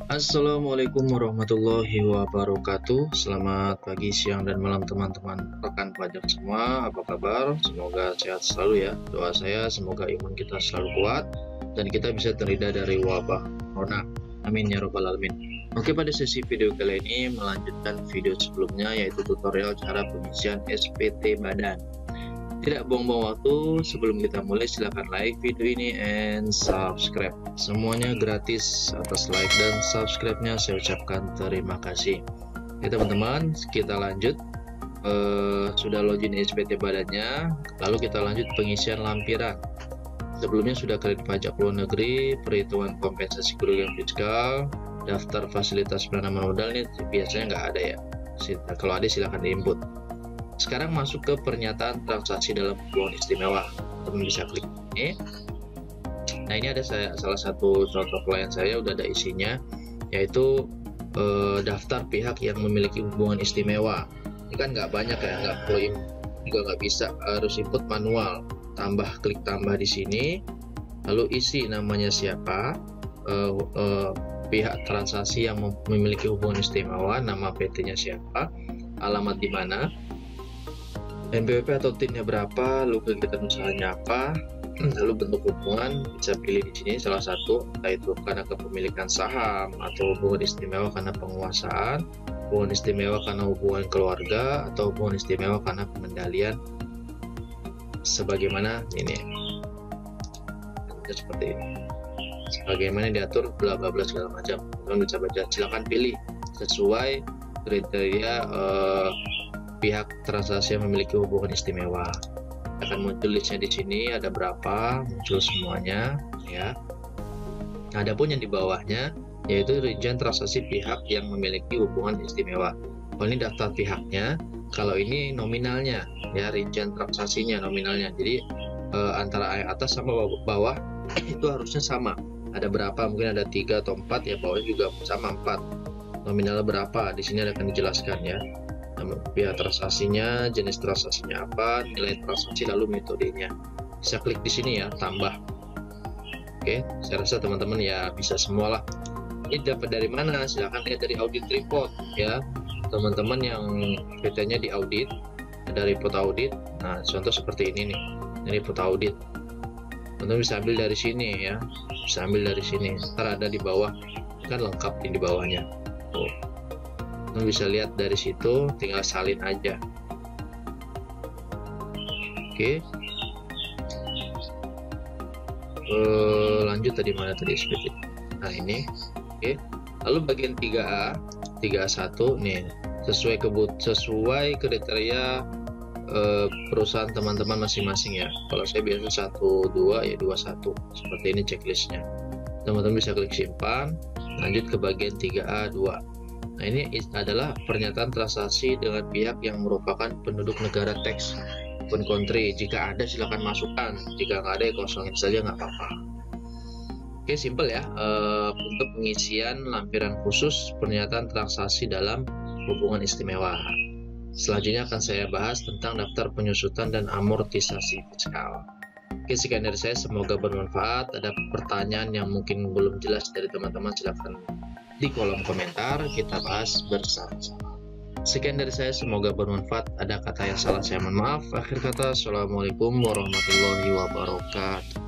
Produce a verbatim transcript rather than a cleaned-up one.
Assalamualaikum warahmatullahi wabarakatuh. Selamat pagi, siang, dan malam teman-teman rekan pajak semua. Apa kabar? Semoga sehat selalu ya. Doa saya semoga imun kita selalu kuat dan kita bisa terhindar dari wabah corona. Amin ya robbal alamin. Oke, pada sesi video kali ini melanjutkan video sebelumnya, yaitu tutorial cara pengisian S P T badan. Tidak buang-buang waktu, sebelum kita mulai silahkan like video ini and subscribe. Semuanya gratis, atas like dan subscribe-nya saya ucapkan terima kasih. Ya teman-teman, kita lanjut. uh, Sudah login S P T badannya, lalu kita lanjut pengisian lampiran. Sebelumnya sudah kredit pajak luar negeri, perhitungan kompensasi kerugian fiskal, daftar fasilitas penanaman modal, ini biasanya nggak ada ya. Kalau ada silahkan diinput. Sekarang masuk ke pernyataan transaksi dalam hubungan istimewa. Teman bisa klik ini. Nah, ini ada saya, salah satu contoh klien saya udah ada isinya, yaitu eh, daftar pihak yang memiliki hubungan istimewa. Ini kan nggak banyak ya, nggak perlu juga nggak bisa, harus input manual. Tambah, klik tambah di sini, lalu isi namanya siapa, eh, eh, pihak transaksi yang memiliki hubungan istimewa, nama P T-nya siapa, alamat di mana, N P W P atau T I N-nya berapa, lalu kegiatan usahanya apa, lalu bentuk hubungan bisa pilih di sini salah satu, entah itu karena kepemilikan saham atau hubungan istimewa karena penguasaan, hubungan istimewa karena hubungan keluarga, atau hubungan istimewa karena pengendalian sebagaimana ini. Seperti ini. Sebagaimana diatur bla bla bla segala macam. Teman bisa baca, silakan pilih sesuai kriteria eh, pihak transaksi yang memiliki hubungan istimewa. Akan muncul listnya di sini, ada berapa, muncul semuanya ya. Adapun yang di bawahnya yaitu rincian transaksi pihak yang memiliki hubungan istimewa. Kalau ini daftar pihaknya, kalau ini nominalnya ya, rincian transaksinya nominalnya. Jadi eh, antara yang atas sama bawah itu harusnya sama. Ada berapa, mungkin ada tiga atau empat ya, bawahnya juga sama empat. Nominalnya berapa, di sini akan dijelaskan ya. Pihak transaksinya, jenis transaksinya apa, nilai transaksi, lalu metodenya. Bisa klik di sini ya, tambah. Oke, saya rasa teman-teman ya bisa semualah. Ini dapat dari mana? Silahkan lihat dari audit report ya. Teman-teman yang P T-nya di audit, ada report audit. Nah, contoh seperti ini nih, ini report audit. Teman-teman bisa ambil dari sini ya, bisa ambil dari sini. Ntar ada di bawah, kan lengkap di bawahnya. Tuh. Bisa lihat dari situ, tinggal salin aja. Oke, uh, lanjut tadi mana tadi S P T. Nah ini, oke. Lalu bagian tiga A, tiga A satu nih, sesuai kebut sesuai kriteria uh, perusahaan teman-teman masing-masing ya. Kalau saya biasa satu dua ya dua satu, seperti ini checklistnya. Teman-teman bisa klik simpan, lanjut ke bagian tiga A dua. Nah, ini adalah pernyataan transaksi dengan pihak yang merupakan penduduk negara teks open country. Jika ada silakan masukkan, jika nggak ada ya kosongin saja, nggak apa-apa. Oke, simple ya. Uh, untuk pengisian lampiran khusus pernyataan transaksi dalam hubungan istimewa. Selanjutnya akan saya bahas tentang daftar penyusutan dan amortisasi fiskal. Oke, sekian dari saya, semoga bermanfaat. Ada pertanyaan yang mungkin belum jelas dari teman-teman, silakan di kolom komentar, kita bahas bersama-sama. Sekian dari saya, semoga bermanfaat. Ada kata yang salah saya mohon maaf. Akhir kata, assalamualaikum warahmatullahi wabarakatuh.